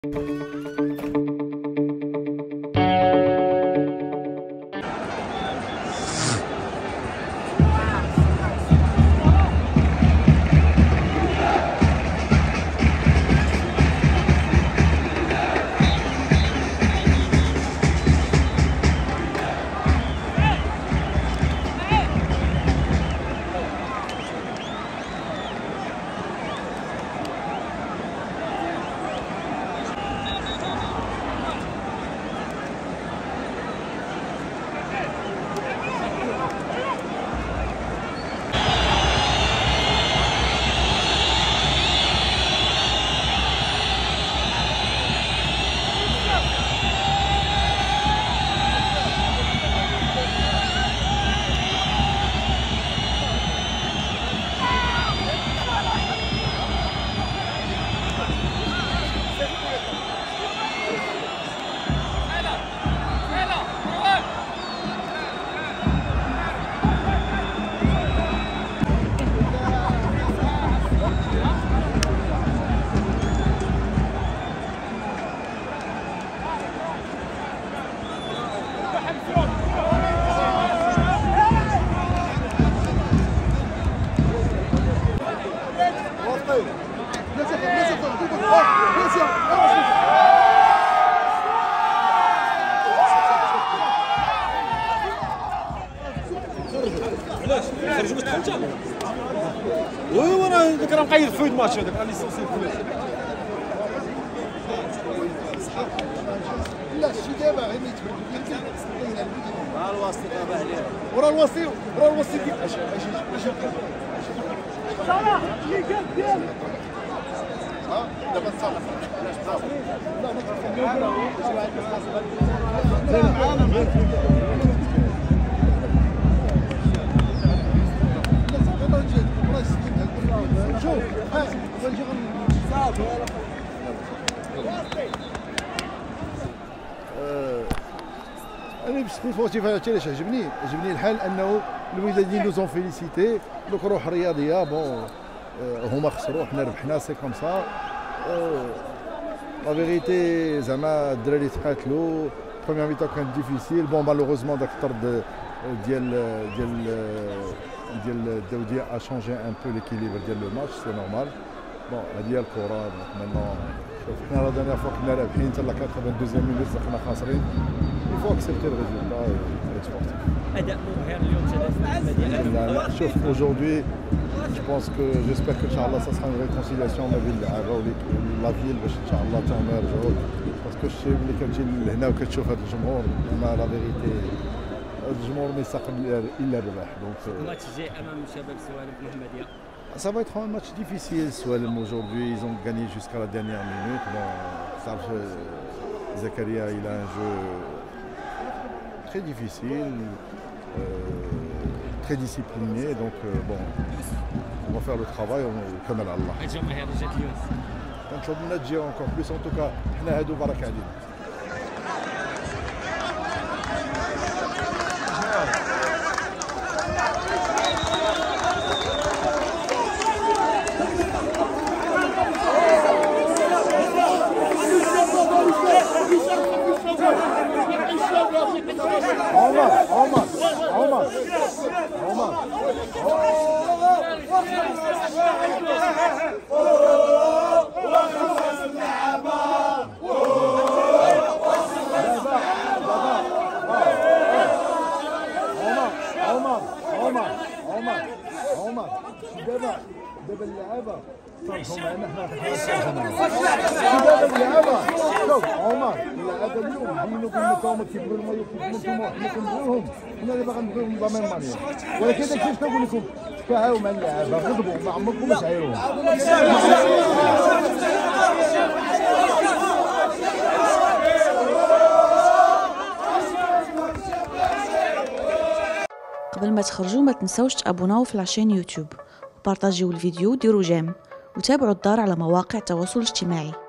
خرجوا باش تحل انت. وي انا داك راه مقيد في الماتش هذاك راه ليسونسي كلشي. لا شي دابا غير يتبدل راه الوسط دابا عليه. وراه الوسط اش صلاح اللي قال ديالو ها دابا صافي علاش بزاف لا شوف انا بالنسبه سبورتيف هادشي علاش عجبني الحال انه الوداديين نوزون فيليسيتي دوك روح رياضيه بون هما خسروا حنا ربحنا سي كوم سا لا فيغيتي زعما الدراري تقاتلوا بروميير ميتون كانت ديفيسيل بون مالوغوزمون داك الطرد ديال الداوديه ا شونجي ان بو ليكيليبر ديال لو ماتش سي نورمال بون هادي هي الكره مانون شوف حنا لا دانيير فوا كنا رابحين حتى لا 92 مينوت كنا خاسرين il faut accepter le résultat et être sportif. أداء مبهر اليوم ثلاث شوف aujourd'hui je pense que j'espère que inchallah ça sera une réconciliation ما بين اللعابه ولا فيل باش ان شاء الله حتى هما يرجعوا باسكو الشيء اللي كتجي لهنا وكتشوف هذا الجمهور ما لا فيغيتي الجمهور ما يستقبل الا الربح دونك الماتش الجاي امام شباب سوالف المحمديه. Ça va être un match difficile. Soalem aujourd'hui, ils ont gagné jusqu'à la dernière minute. Bon, Zakaria, il a un jeu très difficile, très discipliné. Donc, bon, on va faire le travail. Comme Allah. الجماهير جات اليوم. كنشوف الناس تجي encore plus. En tout cas, حنا هادو بركة علينا. عمر دابا اللعابه صارهم معنا شوف عمر اللعابه اليوم بينوا وبين الكومه كيبغيو المايو كيبغيو حنا كنبغيوهم حنا اللي باغي نبغيوهم ضمن مانيا ولكن داكشي اش كنقول لكم تفاهموا مع اللعابه غضبوا ما عمركم ما تعايروهم. قبل ما تخرجوا ما تنسوش تابوناو في لاشين يوتيوب وبارطاجيو الفيديو وديروا جيم وتابعوا الدار على مواقع التواصل الاجتماعي.